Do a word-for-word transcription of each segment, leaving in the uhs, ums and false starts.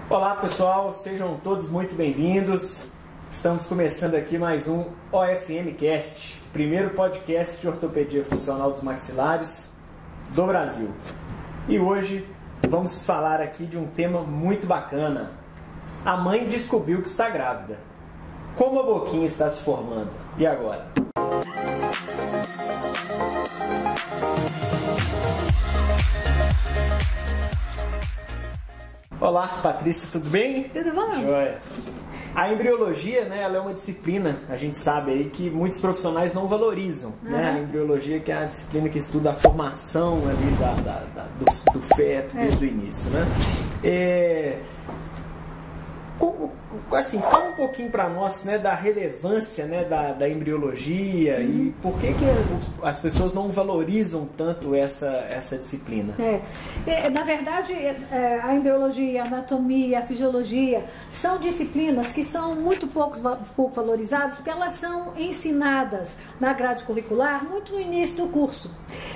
Olá pessoal, sejam todos muito bem-vindos. Estamos começando aqui mais um O F M Cast, primeiro podcast de ortopedia funcional dos maxilares do Brasil. E hoje vamos falar aqui de um tema muito bacana. A mãe descobriu que está grávida. Como a boquinha está se formando? E agora? Olá, Patrícia, tudo bem? Tudo bom? Joia. A embriologia, né, ela é uma disciplina, a gente sabe aí, que muitos profissionais não valorizam. Uhum. Né? A embriologia que é a disciplina que estuda a formação ali da, da, da, do, do feto desde é. o início. Né? É, como, assim, fala um pouquinho para nós, né, da relevância, né, da, da embriologia. Uhum. E por que, que as pessoas não valorizam tanto essa, essa disciplina. É. É, na verdade, é, a embriologia, a anatomia, a fisiologia são disciplinas que são muito pouco, pouco valorizadas porque elas são ensinadas na grade curricular muito no início do curso.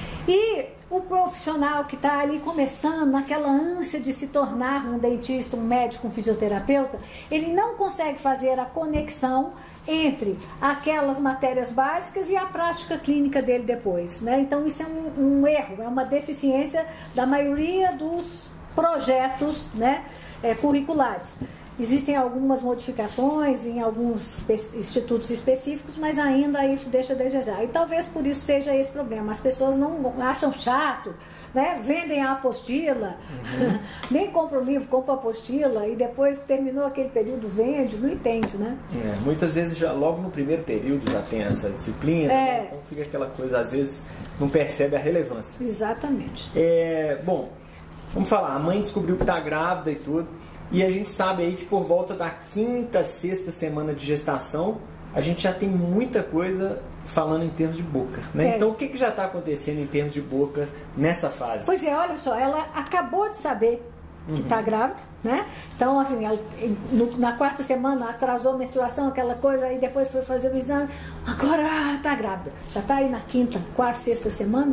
E o profissional que está ali começando, naquela ânsia de se tornar um dentista, um médico, um fisioterapeuta, ele não consegue fazer a conexão entre aquelas matérias básicas e a prática clínica dele depois, né? Então isso é um, um erro, é uma deficiência da maioria dos projetos, né, é, curriculares. Existem algumas modificações em alguns institutos específicos, mas ainda isso deixa a desejar. E talvez por isso seja esse problema. As pessoas não acham chato, né? Vendem a apostila, uhum. nem compram o livro, compram a apostila e depois que terminou aquele período vende, não entende, né? É, muitas vezes já logo no primeiro período já tem essa disciplina, é. né? Então fica aquela coisa, às vezes não percebe a relevância. Exatamente. É, bom, vamos falar, a mãe descobriu que está grávida e tudo. E a gente sabe aí que por volta da quinta, sexta semana de gestação, a gente já tem muita coisa falando em termos de boca, né? É. Então o que, que já está acontecendo em termos de boca nessa fase? Pois é, olha só, ela acabou de saber que está uhum. grávida, né? Então, assim, ela, no, na quarta semana atrasou a menstruação, aquela coisa, aí depois foi fazer o exame, agora está grávida. Já está aí na quinta, quase sexta semana.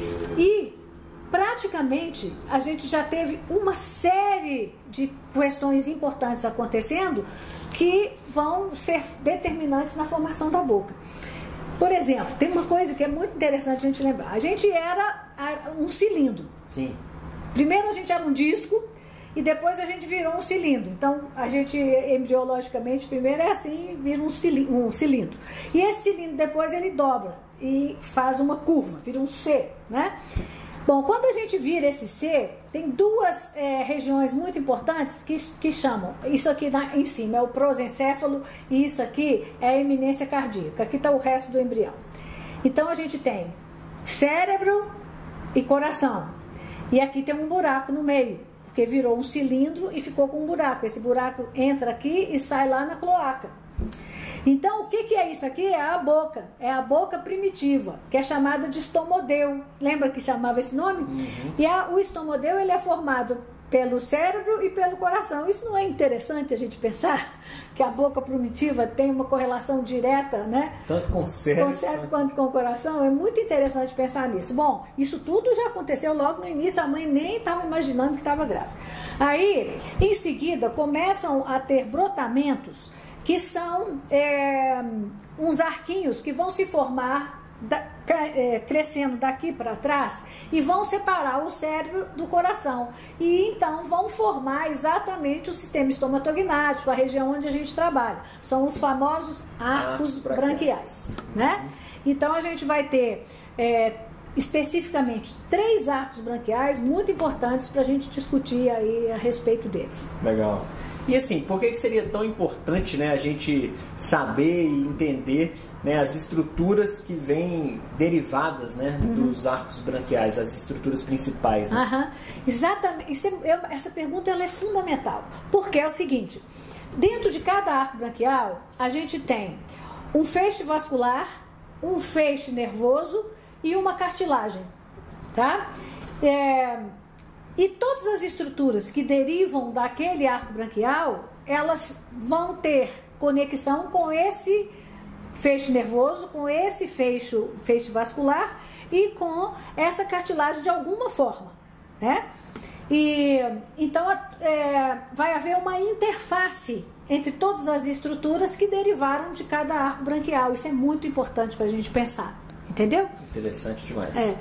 E praticamente a gente já teve uma série de questões importantes acontecendo que vão ser determinantes na formação da boca. Por exemplo, tem uma coisa que é muito interessante a gente lembrar. A gente era um cilindro. Sim. Primeiro a gente era um disco e depois a gente virou um cilindro. Então a gente embriologicamente primeiro é assim, vira um cilindro, um cilindro. E esse cilindro depois ele dobra e faz uma curva, vira um C, né? Bom, quando a gente vira esse C, tem duas é, regiões muito importantes que, que chamam, isso aqui na, em cima é o prosencéfalo e isso aqui é a eminência cardíaca, aqui está o resto do embrião. Então a gente tem cérebro e coração, e aqui tem um buraco no meio, porque virou um cilindro e ficou com um buraco, esse buraco entra aqui e sai lá na cloaca. Então, o que, que é isso aqui? É a boca, é a boca primitiva, que é chamada de estomodeu. Lembra que chamava esse nome? Uhum. E a, o estomodeu ele é formado pelo cérebro e pelo coração. Isso não é interessante a gente pensar que a boca primitiva tem uma correlação direta, né? Tanto com o cérebro, com o cérebro quanto com o coração. É muito interessante pensar nisso. Bom, isso tudo já aconteceu logo no início, a mãe nem estava imaginando que estava grávida. Aí, em seguida, começam a ter brotamentos que são é, uns arquinhos que vão se formar da, é, crescendo daqui para trás e vão separar o cérebro do coração e então vão formar exatamente o sistema estomatognático, a região onde a gente trabalha. São os famosos arcos ah, branquiais, né? Então a gente vai ter é, especificamente três arcos branquiais muito importantes para a gente discutir aí a respeito deles. Legal. E assim, por que seria tão importante, né, a gente saber e entender, né, as estruturas que vêm derivadas, né, uhum. dos arcos branquiais, as estruturas principais? Né? Uhum. Exatamente. Isso é, essa pergunta ela é fundamental. Porque é o seguinte, dentro de cada arco branquial, a gente tem um feixe vascular, um feixe nervoso e uma cartilagem. Tá? É... E todas as estruturas que derivam daquele arco branquial, elas vão ter conexão com esse feixe nervoso, com esse feixe, feixe vascular e com essa cartilagem de alguma forma, né? E então é, vai haver uma interface entre todas as estruturas que derivaram de cada arco branquial. Isso é muito importante para a gente pensar, entendeu? Interessante demais. É.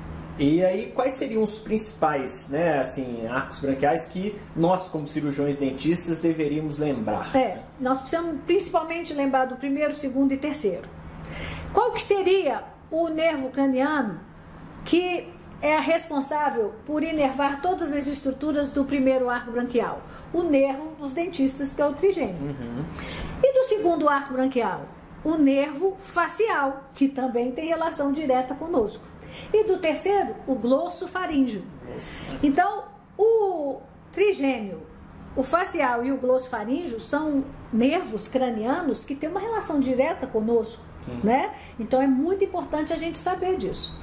E aí, quais seriam os principais, né, assim, arcos branquiais que nós, como cirurgiões dentistas, deveríamos lembrar? É, nós precisamos principalmente lembrar do primeiro, segundo e terceiro. Qual que seria o nervo craniano que é responsável por inervar todas as estruturas do primeiro arco branquial? O nervo dos dentistas, que é o trigêmeo. Uhum. E do segundo arco branquial? O nervo facial, que também tem relação direta conosco. E do terceiro, o glosso faríngeo. Então, o trigêmeo, o facial e o glosso faríngeo são nervos cranianos que têm uma relação direta conosco, né? Então é muito importante a gente saber disso.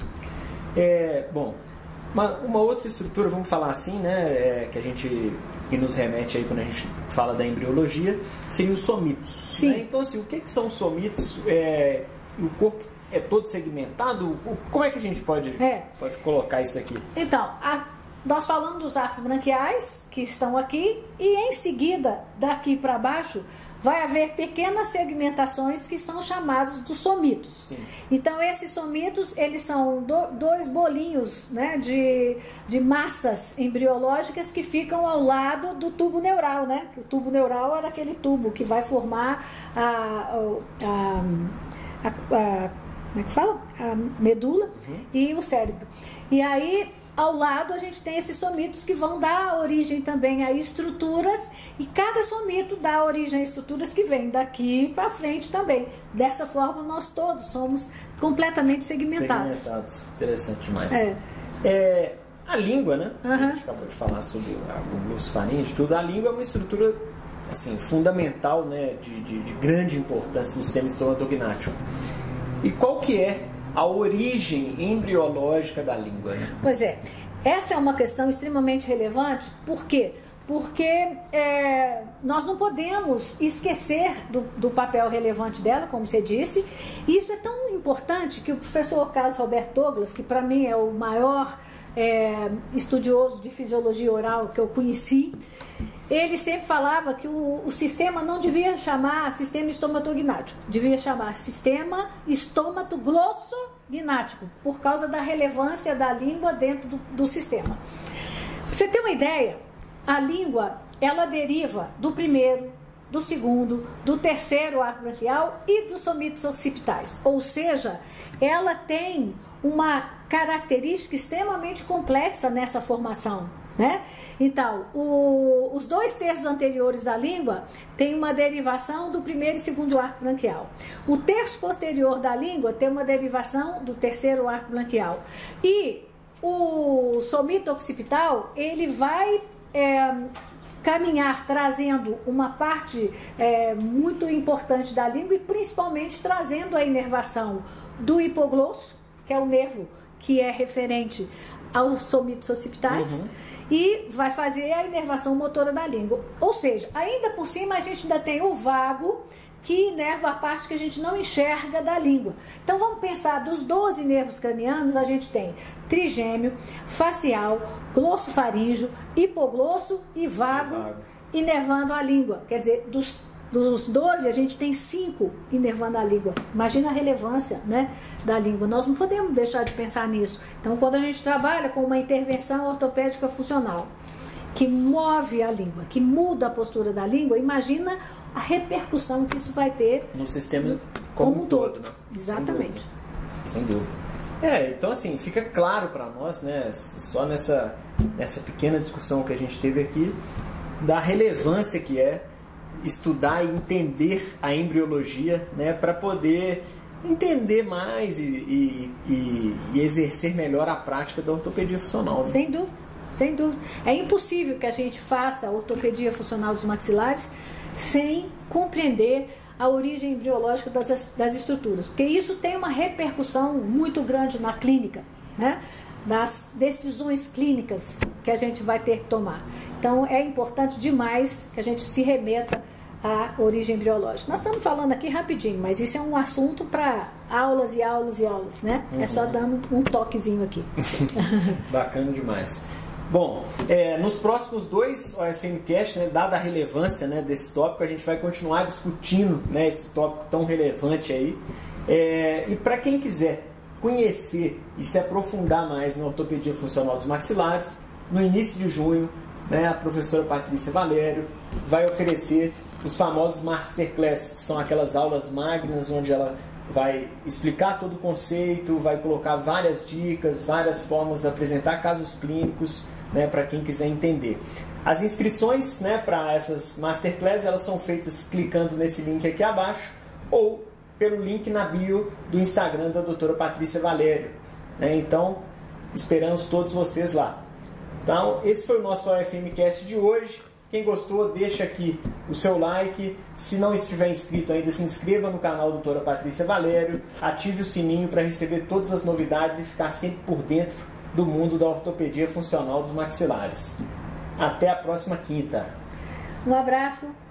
É, bom, uma, uma outra estrutura, vamos falar assim, né, é, que a gente que nos remete aí quando a gente fala da embriologia, seriam os somitos. Sim. Né? Então, assim, o que, que são somitos? É, o corpo é todo segmentado? Como é que a gente pode, é. pode colocar isso aqui? Então, a, nós falamos dos arcos branquiais que estão aqui e em seguida, daqui para baixo, vai haver pequenas segmentações que são chamados dos somitos. Sim. Então, esses somitos, eles são do, dois bolinhos, né, de, de massas embriológicas que ficam ao lado do tubo neural, né? O tubo neural era aquele tubo que vai formar a... a, a, a como é que fala? A medula uhum. e o cérebro. E aí, ao lado, a gente tem esses somitos que vão dar origem também a estruturas, e cada somito dá origem a estruturas que vêm daqui para frente também. Dessa forma, nós todos somos completamente segmentados. Segmentados. Interessante demais. É. É, a língua, né? Uhum. A gente acabou de falar sobre o glosso faríngeo e tudo. A língua é uma estrutura assim, fundamental, né? de, de, de grande importância no sistema estomatognático. E qual que é a origem embriológica da língua? Né? Pois é, essa é uma questão extremamente relevante. Por quê? Porque é, nós não podemos esquecer do, do papel relevante dela, como você disse. E isso é tão importante que o professor Carlos Roberto Douglas, que para mim é o maior é, estudioso de fisiologia oral que eu conheci, ele sempre falava que o, o sistema não devia chamar sistema estomatognático, devia chamar sistema estômato-glossognático, por causa da relevância da língua dentro do, do sistema. Pra você ter uma ideia, a língua, ela deriva do primeiro, do segundo, do terceiro arco branquial e dos somitos occipitais, ou seja, ela tem uma característica extremamente complexa nessa formação. Né? Então, o, os dois terços anteriores da língua tem uma derivação do primeiro e segundo arco branquial. O terço posterior da língua tem uma derivação do terceiro arco branquial. E o somito occipital, ele vai é, caminhar trazendo uma parte é, muito importante da língua e principalmente trazendo a inervação do hipoglosso, que é o nervo que é referente aos somitos occipitais. Uhum. E vai fazer a inervação motora da língua. Ou seja, ainda por cima a gente ainda tem o vago, que inerva a parte que a gente não enxerga da língua. Então vamos pensar, dos doze nervos cranianos, a gente tem trigêmeo, facial, glosso faríngeo, hipoglosso e vago, vago inervando a língua. Quer dizer, dos, dos doze a gente tem cinco inervando a língua. Imagina a relevância, né, da língua. Nós não podemos deixar de pensar nisso. Então, quando a gente trabalha com uma intervenção ortopédica funcional que move a língua, que muda a postura da língua, imagina a repercussão que isso vai ter no sistema como, como um todo. todo né? Exatamente. Sem dúvida. Sem dúvida. É, então assim, fica claro para nós, né, só nessa, nessa pequena discussão que a gente teve aqui, da relevância que é estudar e entender a embriologia, né, para poder entender mais e, e, e, e exercer melhor a prática da ortopedia funcional. Né? Sem dúvida, sem dúvida. É impossível que a gente faça a ortopedia funcional dos maxilares sem compreender a origem embriológica das, das estruturas, porque isso tem uma repercussão muito grande na clínica, né? Das decisões clínicas que a gente vai ter que tomar. Então é importante demais que a gente se remeta à origem embriológica. Nós estamos falando aqui rapidinho, mas isso é um assunto para aulas e aulas e aulas, né? Uhum. É só dando um toquezinho aqui. Bacana demais. Bom, é, nos próximos dois O F M Cast, né, dada a relevância, né, desse tópico, a gente vai continuar discutindo, né, esse tópico tão relevante aí. É, e para quem quiser conhecer e se aprofundar mais na ortopedia funcional dos maxilares, no início de junho, né, a professora Patrícia Valério vai oferecer os famosos Masterclass, que são aquelas aulas magnas onde ela vai explicar todo o conceito, vai colocar várias dicas, várias formas de apresentar casos clínicos, né, para quem quiser entender. As inscrições, né, para essas Masterclass, elas são feitas clicando nesse link aqui abaixo ou pelo link na bio do Instagram da doutora Patrícia Valério. Né? Então, esperamos todos vocês lá. Então, esse foi o nosso O F M Cast de hoje. Quem gostou, deixa aqui o seu like. Se não estiver inscrito ainda, se inscreva no canal doutora Patrícia Valério. Ative o sininho para receber todas as novidades e ficar sempre por dentro do mundo da ortopedia funcional dos maxilares. Até a próxima quinta. Um abraço.